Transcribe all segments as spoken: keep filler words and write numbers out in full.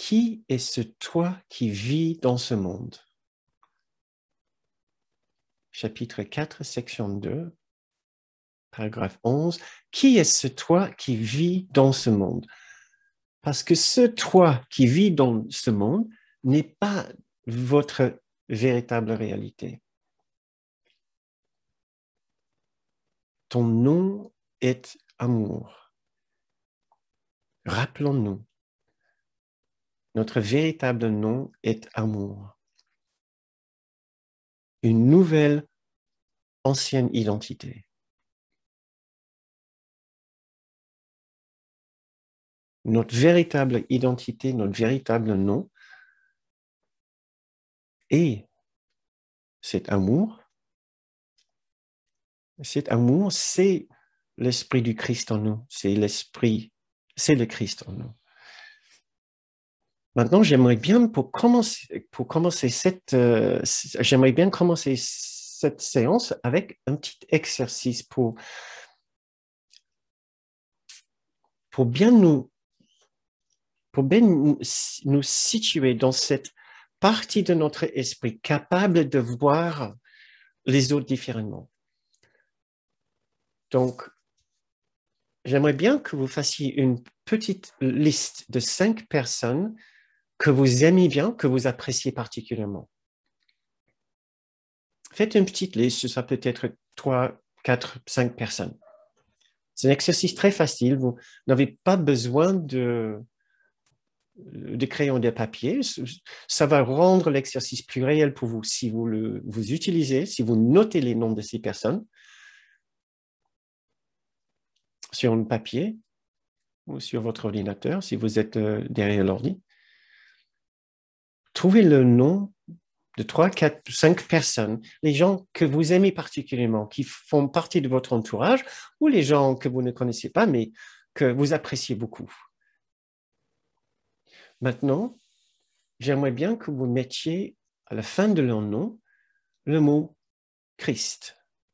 qui est ce toi qui vit dans ce monde? Chapitre quatre, section deux, paragraphe onze. Qui est ce toi qui vit dans ce monde? Parce que ce toi qui vit dans ce monde n'est pas votre véritable réalité. Ton nom est amour. Rappelons-nous, notre véritable nom est amour. Une nouvelle, ancienne identité. Notre véritable identité, notre véritable nom est cet amour. Cet amour, c'est l'esprit du Christ en nous. C'est l'esprit, c'est le Christ en nous. Maintenant, j'aimerais bien, pour commencer, pour commencer cette, euh, j'aimerais bien commencer cette séance avec un petit exercice pour, pour bien nous, pour bien nous, nous situer dans cette partie de notre esprit capable de voir les autres différemment. Donc, j'aimerais bien que vous fassiez une petite liste de cinq personnes que vous aimez bien, que vous appréciez particulièrement. Faites une petite liste, ça peut être trois, quatre, cinq personnes. C'est un exercice très facile, vous n'avez pas besoin de, de crayon et de papier. Ça va rendre l'exercice plus réel pour vous si vous le vous utilisez, si vous notez les noms de ces personnes sur un papier ou sur votre ordinateur, si vous êtes derrière l'ordi. Trouvez le nom de trois, quatre, cinq personnes, les gens que vous aimez particulièrement, qui font partie de votre entourage, ou les gens que vous ne connaissez pas, mais que vous appréciez beaucoup. Maintenant, j'aimerais bien que vous mettiez à la fin de leur nom le mot Christ.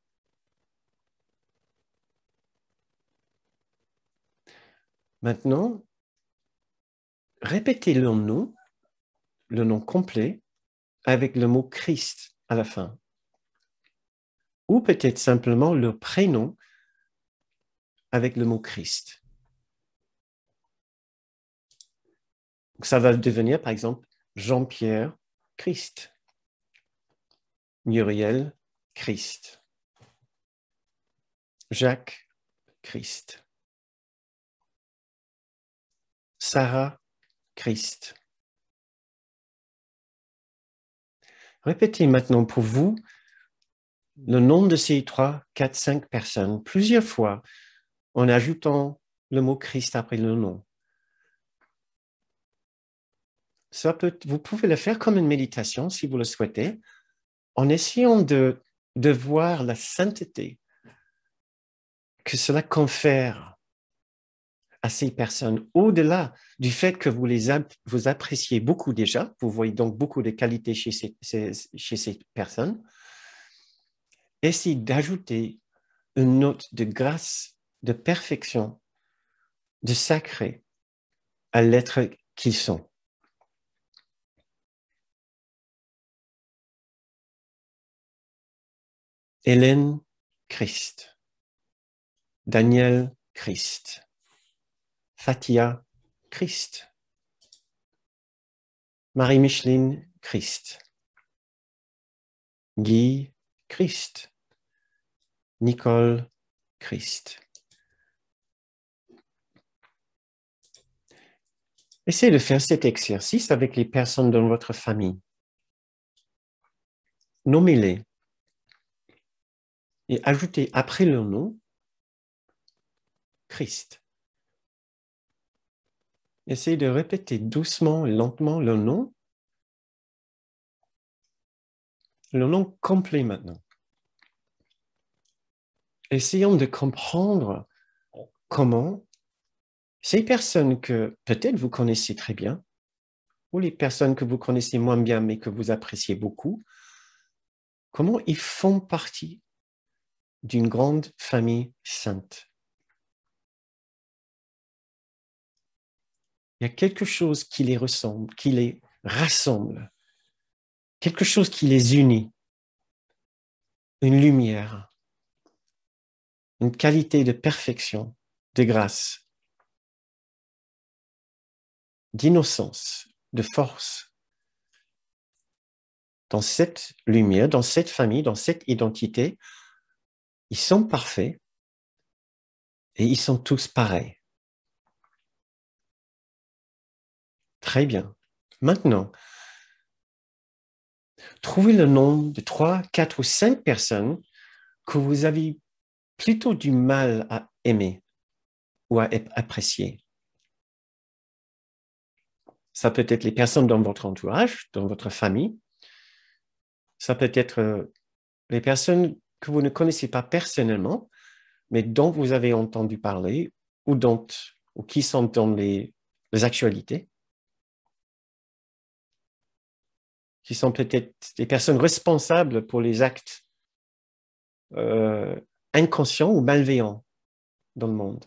Maintenant, répétez leur nom, le nom complet, avec le mot Christ à la fin. Ou peut-être simplement leur prénom avec le mot Christ. Ça va devenir, par exemple, Jean-Pierre Christ, Muriel Christ, Jacques Christ, Sarah Christ. Répétez maintenant pour vous le nom de ces trois, quatre, cinq personnes plusieurs fois en ajoutant le mot Christ après le nom. Ça peut, vous pouvez le faire comme une méditation si vous le souhaitez, en essayant de, de voir la sainteté que cela confère à ces personnes, au-delà du fait que vous les vous appréciez beaucoup déjà, vous voyez donc beaucoup de qualités chez ces, ces, chez ces personnes, essayez d'ajouter une note de grâce, de perfection, de sacré à l'être qu'ils sont. Hélène Christ, Daniel Christ, Fatia Christ, Marie-Micheline Christ, Guy Christ, Nicole Christ. Essayez de faire cet exercice avec les personnes dans votre famille. Nommez-les et ajoutez après leur nom Christ. Essayez de répéter doucement et lentement leur nom, leur nom complet maintenant. Essayons de comprendre comment ces personnes que peut-être vous connaissez très bien, ou les personnes que vous connaissez moins bien mais que vous appréciez beaucoup, comment ils font partie d'une grande famille sainte. Il y a quelque chose qui les ressemble, qui les rassemble, quelque chose qui les unit, une lumière, une qualité de perfection, de grâce, d'innocence, de force. Dans cette lumière, dans cette famille, dans cette identité, ils sont parfaits et ils sont tous pareils. Très bien. Maintenant, trouvez le nom de trois, quatre ou cinq personnes que vous avez plutôt du mal à aimer ou à apprécier. Ça peut être les personnes dans votre entourage, dans votre famille. Ça peut être les personnes que vous ne connaissez pas personnellement, mais dont vous avez entendu parler ou, dont, ou qui sont dans les, les actualités, qui sont peut-être des personnes responsables pour les actes euh, inconscients ou malveillants dans le monde.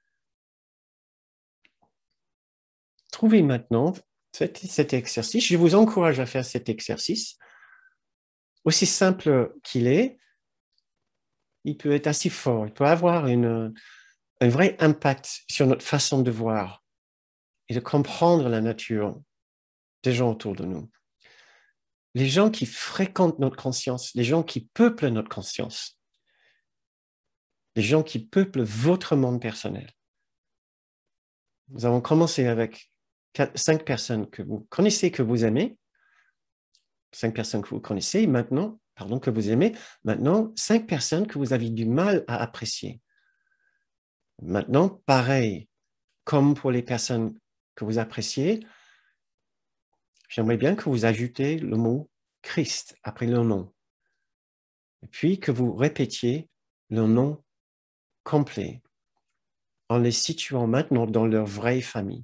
Trouvez maintenant cet, cet exercice. Je vous encourage à faire cet exercice. Aussi simple qu'il est, il peut être assez fort. Il peut avoir une, un vrai impact sur notre façon de voir et de comprendre la nature des gens autour de nous. Les gens qui fréquentent notre conscience, les gens qui peuplent notre conscience, les gens qui peuplent votre monde personnel. Nous avons commencé avec quatre, cinq personnes que vous connaissez, que vous aimez, cinq personnes que vous connaissez, maintenant, pardon, que vous aimez, maintenant, cinq personnes que vous avez du mal à apprécier. Maintenant, pareil, comme pour les personnes que vous appréciez, j'aimerais bien que vous ajoutez le mot Christ après le nom. Et puis que vous répétiez le nom complet en les situant maintenant dans leur vraie famille.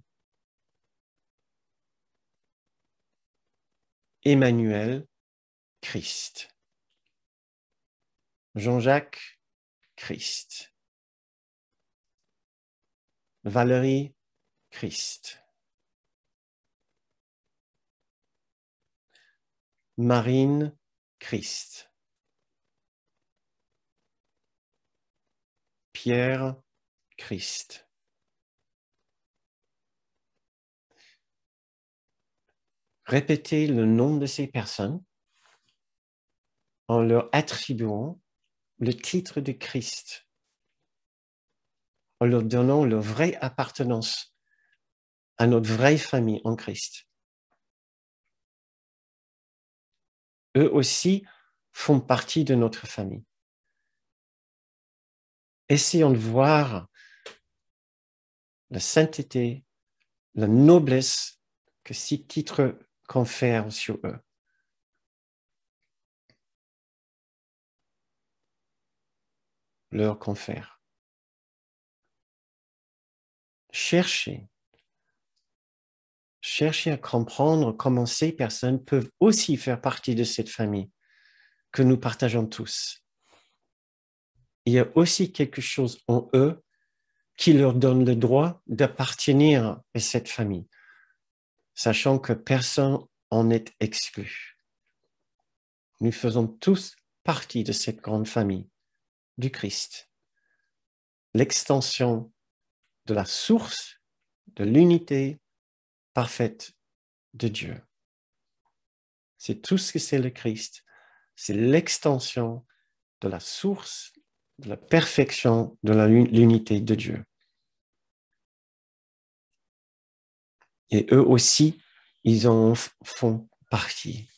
Emmanuel, Christ. Jean-Jacques, Christ. Valérie, Christ. Marine, Christ. Pierre, Christ. Répétez le nom de ces personnes en leur attribuant le titre de Christ, en leur donnant leur vraie appartenance à notre vraie famille en Christ. Eux aussi font partie de notre famille. Essayons de voir la sainteté, la noblesse que ces titres confèrent sur eux. Leur confèrent. Cherchez. Cherchez à comprendre comment ces personnes peuvent aussi faire partie de cette famille que nous partageons tous. Il y a aussi quelque chose en eux qui leur donne le droit d'appartenir à cette famille, sachant que personne en est exclu. Nous faisons tous partie de cette grande famille du Christ, l'extension de la source de l'unité parfaite de Dieu. C'est tout ce que c'est le Christ, c'est l'extension de la source de la perfection de l'unité de Dieu. Et eux aussi, ils en font partie.